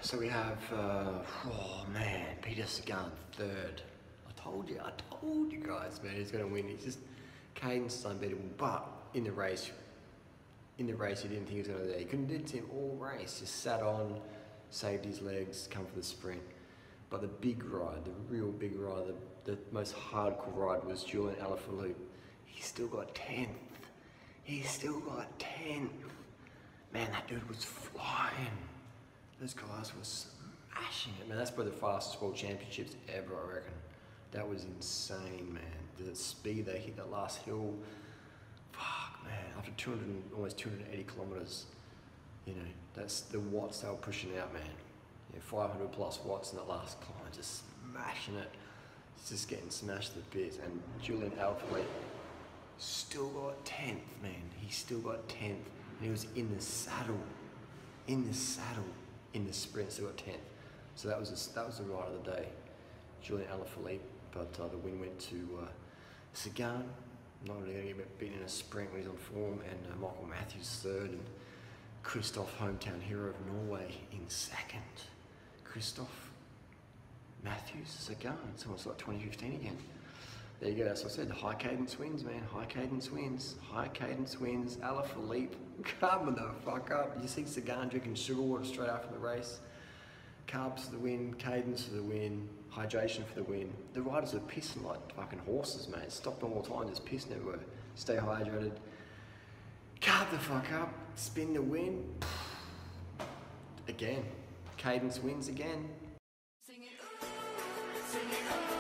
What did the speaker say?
So we have, oh man, Peter Sagan third. I told you guys, man, he's gonna win. He's just, Caden's unbeatable, but in the race, he didn't think he was gonna do that. He couldn't do it to him all race. Just sat on, saved his legs, come for the sprint. But the big ride, the real big ride, the most hardcore ride was Julian Alaphilippe. He still got 10th. He still got 10th. Man, that dude was flying. Those guys were smashing it, man. That's probably the fastest world championships ever, I reckon. That was insane, man. The speed they hit that last hill, fuck, man. After almost 280 kilometers, you know, that's the watts they were pushing out, man. Yeah, 500 plus watts in that last climb, just smashing it. It's just getting smashed to bits. And Julian Alaphilippe still got 10th, man. He still got 10th. And he was in the saddle. In the sprint, still got 10th. So that was the ride of the day. Julian Alaphilippe, but the win went to Sagan. Not really going to get beaten in a sprint when he's on form, and Michael Matthews third, and Christoph, hometown hero of Norway, in second. Christoph Matthews Sagan. It's almost like 2015 again. There you go, that's what I said. High cadence wins, man. High cadence wins. High cadence wins. Alaphilippe, come the fuck up. You see Sagan drinking sugar water straight after the race. Carbs for the win, cadence for the win, hydration for the win. The riders are pissing like fucking horses, mate. Stop them all the time, just pissing everywhere. Stay hydrated. Carb the fuck up. Spin the win. Again. Cadence wins again. Sing it, ooh, sing it, ooh.